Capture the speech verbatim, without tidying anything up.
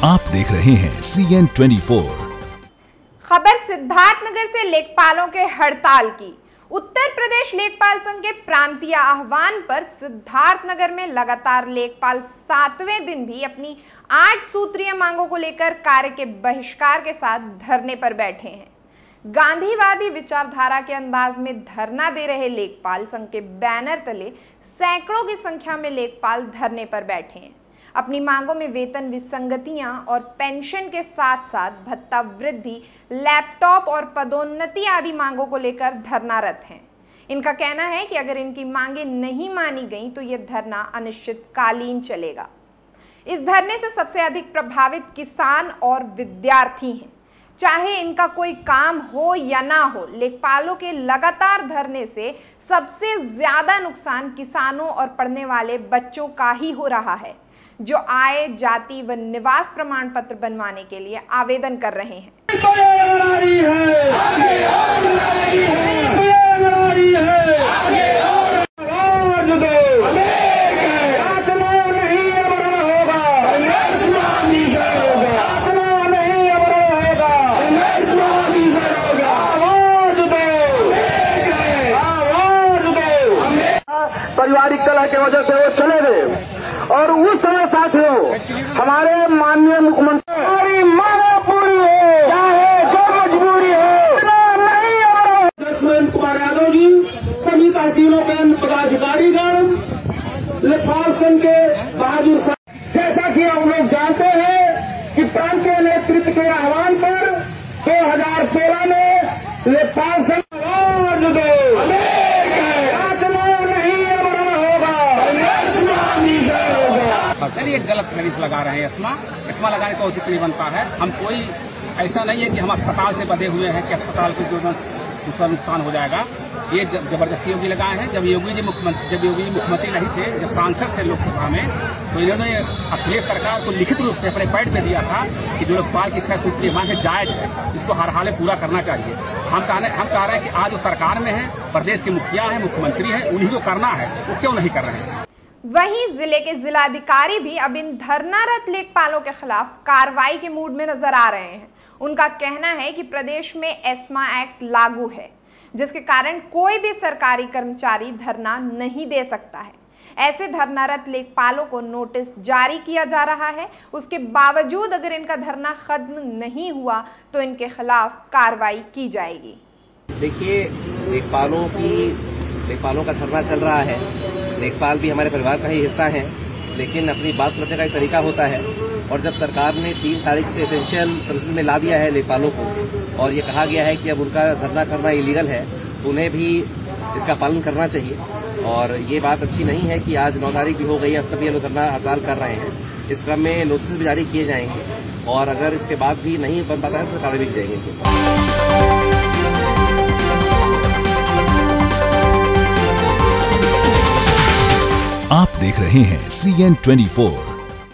आप देख रहे हैं सी एन ट्वेंटी फोर। खबर सिद्धार्थनगर से लेखपालों के हड़ताल की। उत्तर प्रदेश लेखपाल संघ के प्रांतीय आह्वान पर सिद्धार्थनगर में लगातार लेखपाल सातवें दिन भी अपनी आठ सूत्रीय मांगों को लेकर कार्य के बहिष्कार के साथ धरने पर बैठे हैं। गांधीवादी विचारधारा के अंदाज में धरना दे रहे लेखपाल संघ के बैनर तले सैकड़ों की संख्या में लेखपाल धरने पर बैठे हैं। अपनी मांगों में वेतन विसंगतियां और पेंशन के साथ साथ भत्ता वृद्धि, लैपटॉप और पदोन्नति आदि मांगों को लेकर धरनारत हैं। इनका कहना है कि अगर इनकी मांगें नहीं मानी गईं तो यह धरना अनिश्चितकालीन चलेगा। इस धरने से सबसे अधिक प्रभावित किसान और विद्यार्थी हैं। चाहे इनका कोई काम हो या ना हो, लेखपालों के लगातार धरने से सबसे ज्यादा नुकसान किसानों और पढ़ने वाले बच्चों का ही हो रहा है, जो आय, जाति व निवास प्रमाण पत्र बनवाने के लिए आवेदन कर रहे हैं। पारिवारिक कलह की वजह से वो चले गए और उस समय साथियों हमारे माननीय मुख्यमंत्री हमारी मांग पूरी हो, चाहे जो मजबूरी हो, नहीं। लक्ष्मण कुमार यादव जी, सभी तहसीलों के पदाधिकारीगण, लेखपाल संघ के बहादुर साहब, जैसा कि हम लोग जानते हैं कि प्रांतीय नेतृत्व के आह्वान पर दो हजार सोलह में लेखपाल संघ सर एक गलत खरीद लगा रहे हैं। एस्मा एस्मा लगाने का उचित नहीं बनता है। हम कोई ऐसा नहीं है कि हम अस्पताल से बंधे हुए हैं कि अस्पताल की जो उसका नुकसान हो जाएगा। ये जबरदस्ती योगी लगाए हैं। जब योगी जी मुख्यमंत्री जब योगी जी मुख्यमंत्री नहीं थे, जब सांसद थे लोकसभा में, तो इन्होंने अखिलेश सरकार को लिखित रूप से अपने पैड पे दिया था कि जो लोकपाल की छह सूत्रीय मांग है जायज है, इसको हर हाल पूरा करना चाहिए। हम कह रहे हम कह रहे हैं कि आज जो सरकार में है, प्रदेश के मुखिया है, मुख्यमंत्री है, उन्हीं को करना है, वो क्यों नहीं कर रहे हैं। वहीं जिले के जिलाधिकारी भी अब इन धरनारत लेखपालों के खिलाफ कार्रवाई के मूड में नजर आ रहे हैं। उनका कहना है कि प्रदेश में एस्मा एक्ट लागू है, जिसके कारण कोई भी सरकारी कर्मचारी धरना नहीं दे सकता है। ऐसे धरनारत लेखपालों को नोटिस जारी किया जा रहा है। उसके बावजूद अगर इनका धरना खत्म नहीं हुआ तो इनके खिलाफ कार्रवाई की जाएगी। देखिए, लेखपालों की लेखपालों का धरना चल रहा है। लेखपाल भी हमारे परिवार का ही हिस्सा है, लेकिन अपनी बात रखने का एक तरीका होता है। और जब सरकार ने तीन तारीख से एसेंशियल सर्विसेज में ला दिया है लेखपालों को, और ये कहा गया है कि अब उनका धरना करना इलीगल है, तो उन्हें भी इसका पालन करना चाहिए। और ये बात अच्छी नहीं है कि आज नौ तारीख भी हो गई है, तब ये लोग धरना हड़ताल कर रहे हैं। इस क्रम में नोटिस भी जारी किए जाएंगे और अगर इसके बाद भी नहीं बन पाता है तो कार्रवाई की जाएगी। आप देख रहे हैं सी एन ट्वेंटी फोर।